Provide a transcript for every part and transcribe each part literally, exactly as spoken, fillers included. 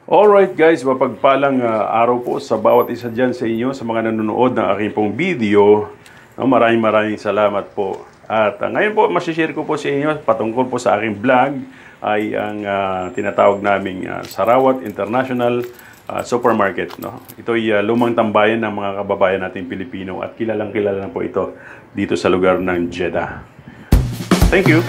Alright guys, mapagpalang uh, araw po sa bawat isa dyan sa inyo, sa mga nanonood ng aking pong video. No, maraming maraming salamat po. At uh, ngayon po, masishare ko po sa inyo patungkol po sa aking vlog ay ang uh, tinatawag naming uh, Sarawat International uh, Supermarket. No? Ito ay uh, lumang tambayan ng mga kababayan nating Pilipino at kilalang kilala na po ito dito sa lugar ng Jeddah. Thank you!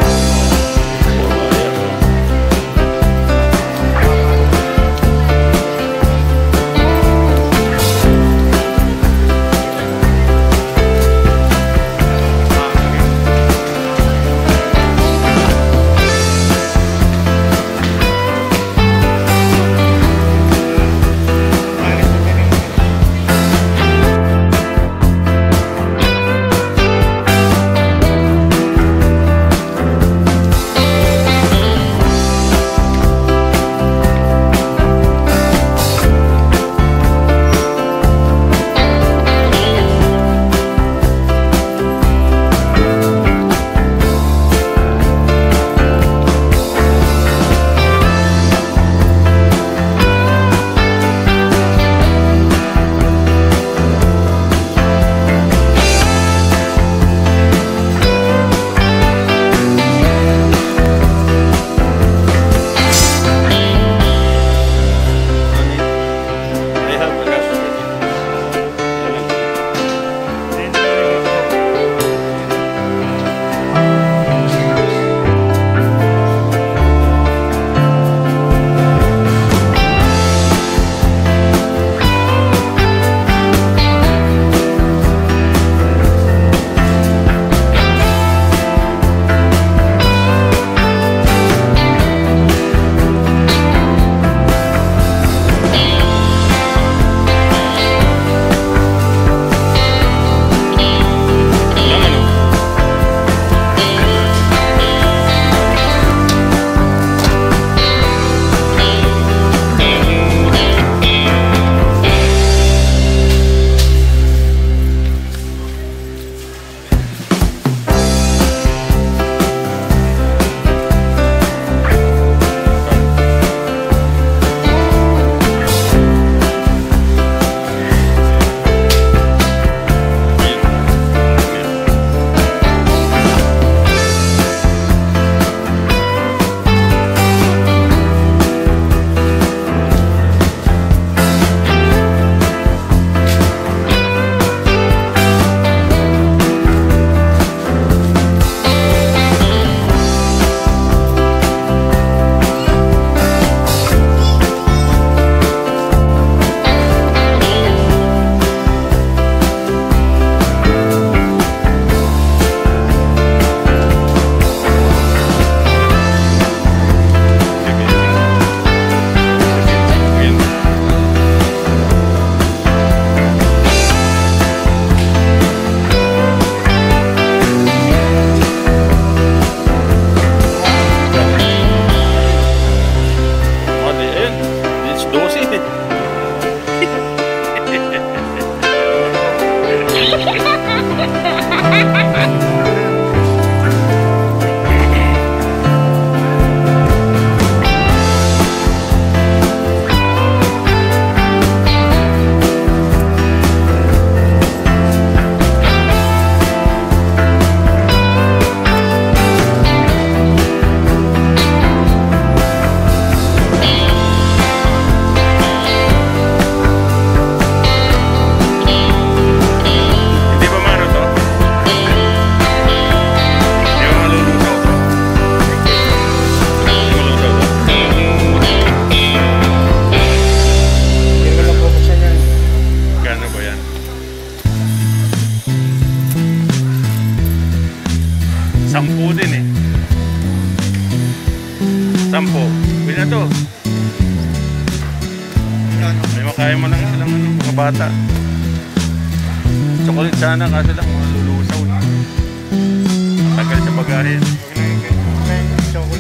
Sampu din eh. Sampu. Pwede na to. May makaya mo lang silang ano, mga bata. Chocolate sana kasi lang mga lulusaw eh. Tagal sa bagahin. Chocolate.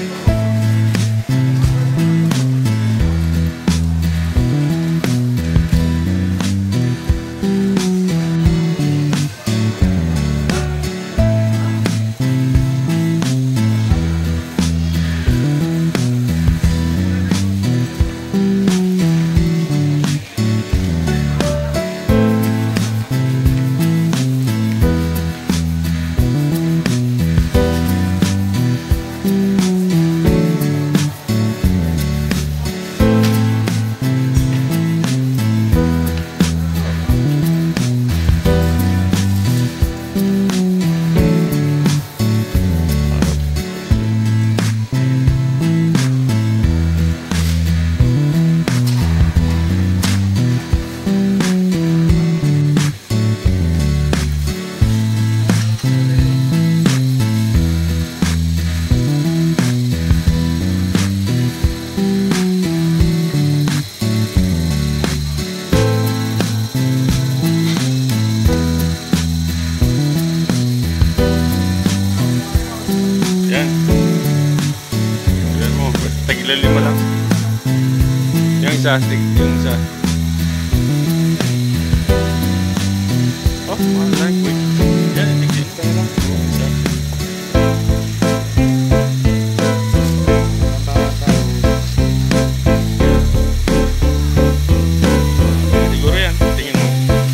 isa, yung isa. Oh, I like it. Yan, tigil ka lang. Yung isa. Siguro yan, tingin mo.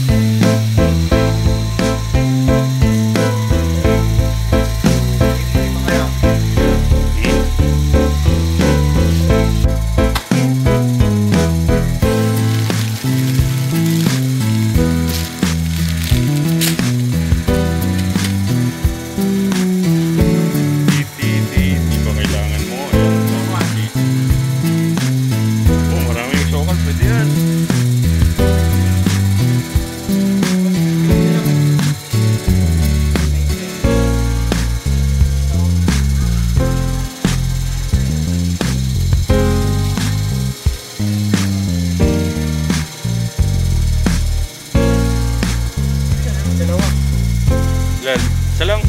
Lan, isa lang.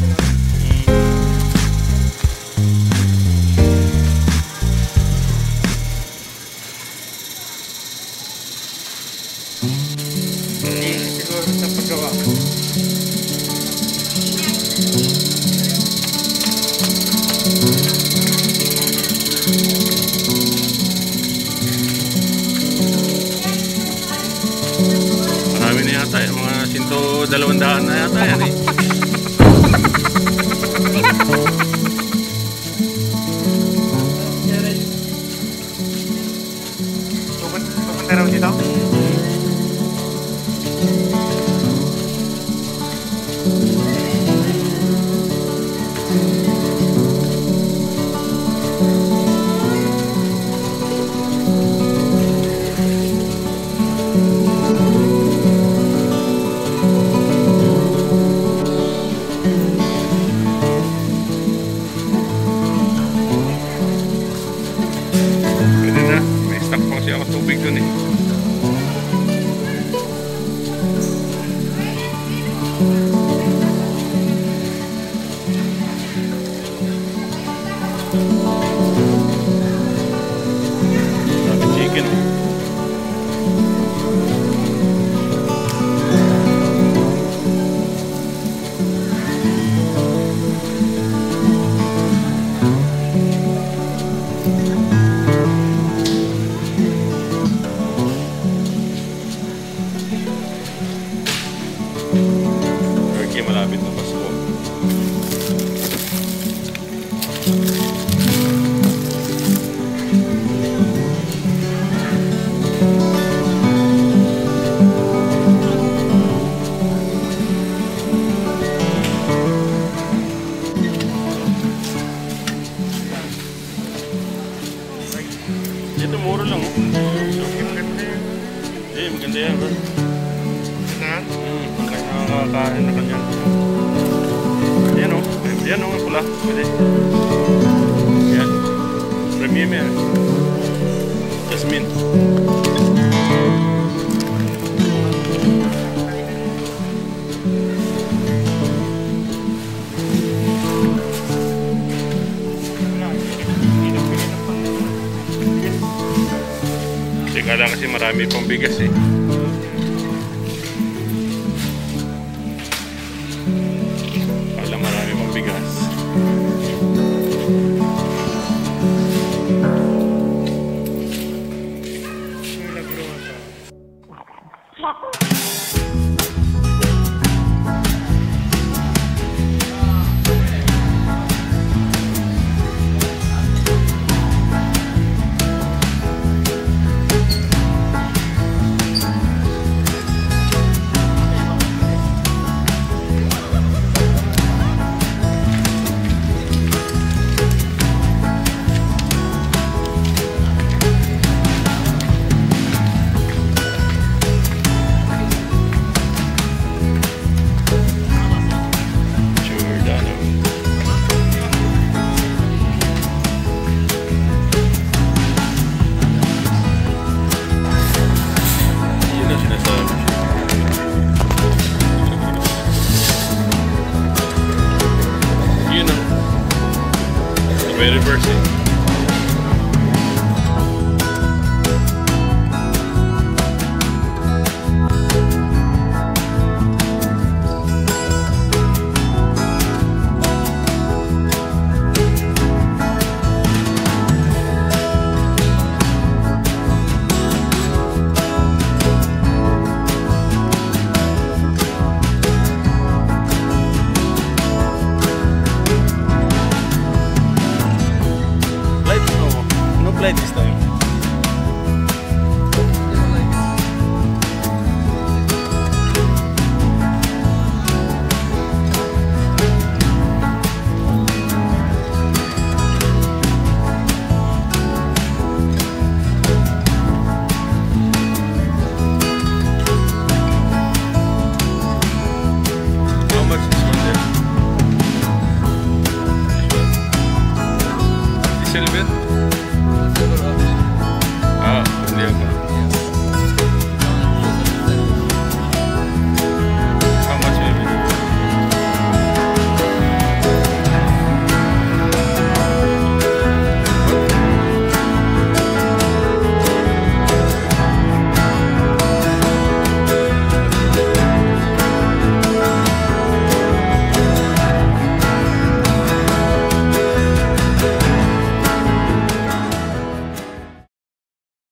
Hmm. Siguro sa paggawa. Marami na yata yung mga sinto dalawang daan na yata yan eh. Pupunta raw dito? Tubig dun eh. Sabi chicken oh. Malapit na Pasko. Dito muro lang oh. Eh, maganda yan bro. Saan? Hmm, kaya nakakain na kanyan. Yan o, yan o, pula. Pwede. Yan. Premium yan. Jasmine. Kasi kala kasi marami pang bigas eh. Marami pang bigas. May reversing. silver? Ah, hindi ako.